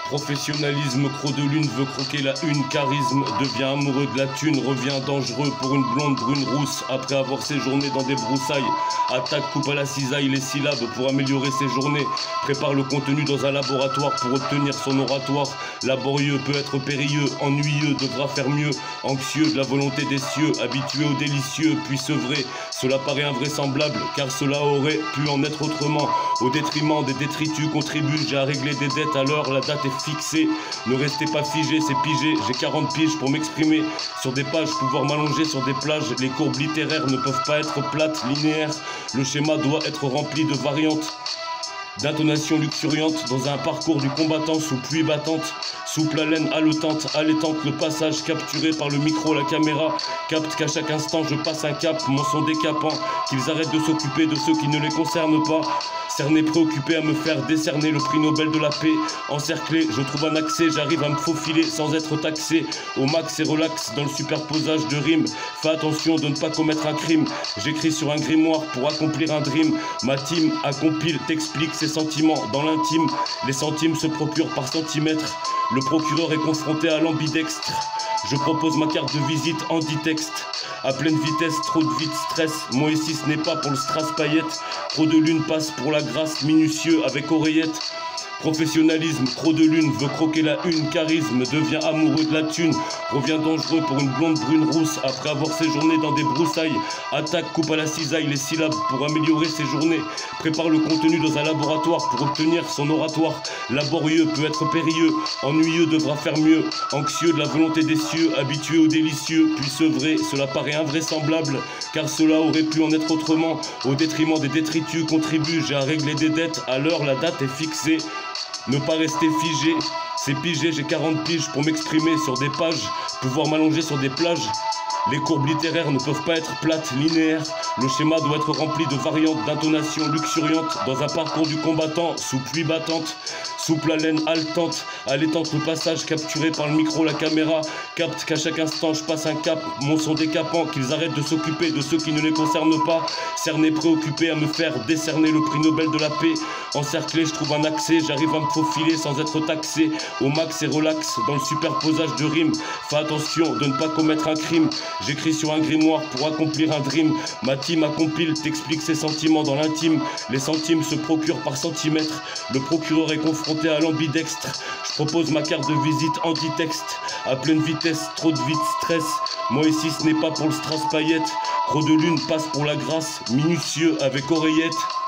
Professionnalisme, croc de lune veut croquer la une, charisme, devient amoureux de la thune, revient dangereux pour une blonde brune rousse, après avoir séjourné dans des broussailles, attaque, coupe à la cisaille les syllabes pour améliorer ses journées, prépare le contenu dans un laboratoire pour obtenir son oratoire, laborieux peut être périlleux, ennuyeux devra faire mieux, anxieux de la volonté des cieux, habitué au délicieux, puis sevré, cela paraît invraisemblable, car cela aurait pu en être autrement, au détriment des détritus contribue-je à régler des dettes, alors la date est fixé, ne restez pas figé, c'est pigé, j'ai 40 piges pour m'exprimer sur des pages, pouvoir m'allonger sur des plages, les courbes littéraires ne peuvent pas être plates, linéaires, le schéma doit être rempli de variantes, d'intonations luxuriantes, dans un parcours du combattant sous pluie battante, souple haleine haletante, allaitante, le passage capturé par le micro, la caméra capte qu'à chaque instant je passe un cap, mon son décapant, qu'ils arrêtent de s'occuper de ceux qui ne les concernent pas, cerné, préoccupé à me faire décerner le prix Nobel de la paix, encerclé, je trouve un accès, j'arrive à me faufiler sans être taxé, au max et relax dans le superposage de rimes, fais attention de ne pas commettre un crime, j'écris sur un grimoire pour accomplir un dream, ma team accompile, t'explique ses sentiments, dans l'intime, les centimes se procurent par centimètre, le procureur est confronté à l'ambidextre, je propose ma carte de visite en 10 textes, à pleine vitesse, trop de vite, stress, moi ici ce n'est pas pour le strass paillette, trop de lune passe pour la grâce, minutieux avec oreillette, professionnalisme, trop de lune veut croquer la une, charisme, devient amoureux de la thune, revient dangereux pour une blonde brune rousse, après avoir séjourné dans des broussailles, attaque, coupe à la cisaille les syllabes pour améliorer ses journées, prépare le contenu dans un laboratoire pour obtenir son oratoire, laborieux peut être périlleux, ennuyeux devra faire mieux, anxieux de la volonté des cieux, habitué au délicieux, puis sevré, cela paraît invraisemblable, car cela aurait pu en être autrement, au détriment des détritus contribue-je à régler des dettes, à l'heure la date est fixée, ne pas rester figé, c'est pigé, j'ai 40 piges pour m'exprimer sur des pages, pouvoir m'allonger sur des plages. Les courbes littéraires ne peuvent pas être plates, linéaires. Le schéma doit être rempli de variantes, d'intonations luxuriantes, dans un parcours du combattant, sous pluie battante, souple haleine haletante, allaitante le passage capturé par le micro, la caméra capte qu'à chaque instant je passe un cap, mon son décapant, qu'ils arrêtent de s'occuper de ceux qui ne les concernent pas, cerné, préoccupé à me faire décerner le prix Nobel de la paix, encerclé, je trouve un accès, j'arrive à me faufiler sans être taxé, au max et relax, dans le superposage de rimes, fais attention de ne pas commettre un crime, j'écris sur un grimoire pour accomplir un dream, ma team accompile, t'explique ses sentiments dans l'intime, les centimes se procurent par centimètre, le procureur est confronté à l'ambidextre, je propose ma carte de visite anti-texte, à pleine vitesse, trop de vite, stress, moi ici ce n'est pas pour le strass paillette, trop de lune passe pour la grâce, minutieux avec oreillette.